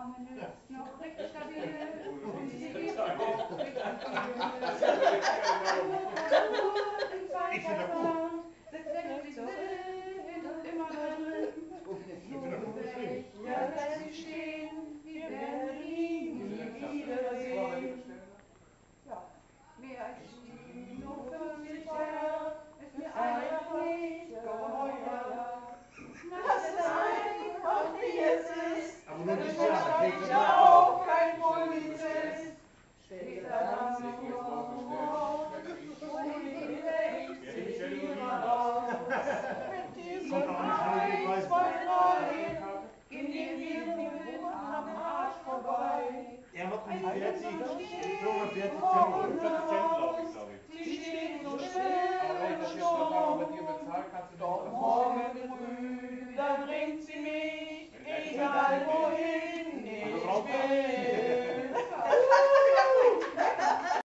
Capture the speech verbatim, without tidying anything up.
Armen ist noch recht stabil und sie gibt auch recht viel. Ich finde das gut. Sitzt wirklich still und immer drin. So will ich ja lässt sie stehen, wir werden ihn nie wiedersehen. Ja, mehr als siebenundfünfzig Jahre ist mir einfach nicht geheuer. Das ist einfach wie es ist, aber nur das nicht Jahre, ist ja auch kein Polizist. Später dann noch und ich wechsle ihrer raus. Mit diesem eins, zwei, drei gehen wir mit am Arsch vorbei. Er hat mit vierzig, fünfundvierzig Cent, Sie stehen so still und stumm.